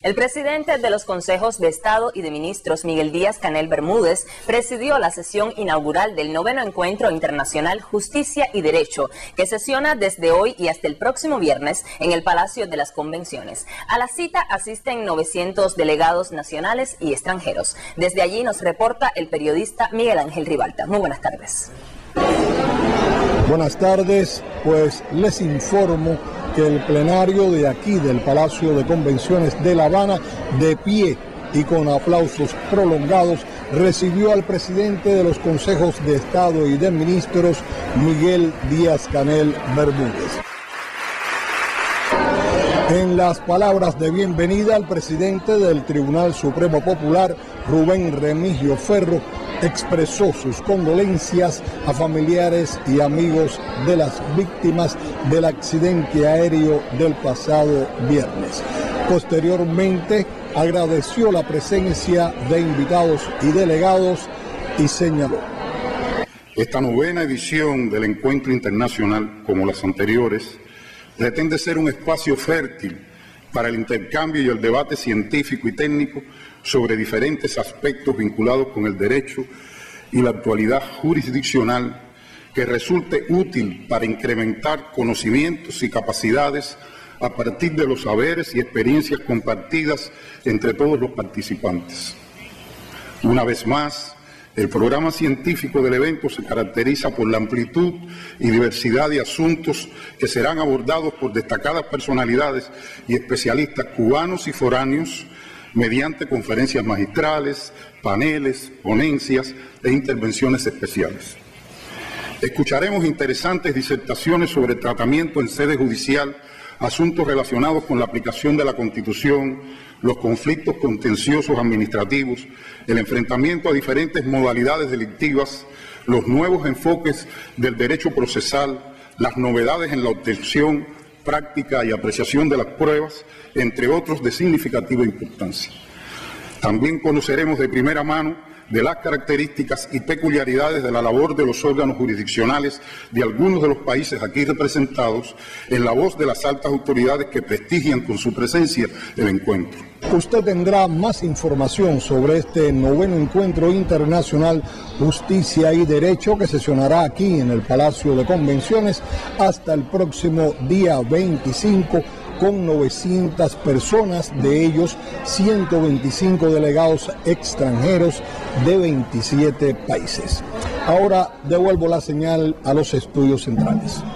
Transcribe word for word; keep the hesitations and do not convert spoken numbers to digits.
El presidente de los Consejos de Estado y de Ministros, Miguel Díaz-Canel Bermúdez, presidió la sesión inaugural del noveno Encuentro Internacional Justicia y Derecho, que sesiona desde hoy y hasta el próximo viernes en el Palacio de las Convenciones. A la cita asisten novecientos delegados nacionales y extranjeros. Desde allí nos reporta el periodista Miguel Ángel Ribalta. Muy buenas tardes. Buenas tardes, pues les informo que el plenario de aquí del Palacio de Convenciones de La Habana, de pie y con aplausos prolongados, recibió al presidente de los Consejos de Estado y de Ministros, Miguel Díaz-Canel Bermúdez. En las palabras de bienvenida, el presidente del Tribunal Supremo Popular, Rubén Remigio Ferro, expresó sus condolencias a familiares y amigos de las víctimas del accidente aéreo del pasado viernes. Posteriormente, agradeció la presencia de invitados y delegados y señaló: esta novena edición del Encuentro Internacional, como las anteriores, pretende ser un espacio fértil para el intercambio y el debate científico y técnico sobre diferentes aspectos vinculados con el derecho y la actualidad jurisdiccional, que resulte útil para incrementar conocimientos y capacidades a partir de los saberes y experiencias compartidas entre todos los participantes. Una vez más, el programa científico del evento se caracteriza por la amplitud y diversidad de asuntos que serán abordados por destacadas personalidades y especialistas cubanos y foráneos mediante conferencias magistrales, paneles, ponencias e intervenciones especiales. Escucharemos interesantes disertaciones sobre tratamiento en sede judicial, asuntos relacionados con la aplicación de la Constitución, los conflictos contenciosos administrativos, el enfrentamiento a diferentes modalidades delictivas, los nuevos enfoques del derecho procesal, las novedades en la obtención, práctica y apreciación de las pruebas, entre otros de significativa importancia. También conoceremos de primera mano de las características y peculiaridades de la labor de los órganos jurisdiccionales de algunos de los países aquí representados, en la voz de las altas autoridades que prestigian con su presencia el encuentro. Usted tendrá más información sobre este noveno Encuentro Internacional Justicia y Derecho, que sesionará aquí en el Palacio de Convenciones hasta el próximo día veinticinco, con novecientas personas, de ellos ciento veinticinco delegados extranjeros de veintisiete países. Ahora devuelvo la señal a los estudios centrales.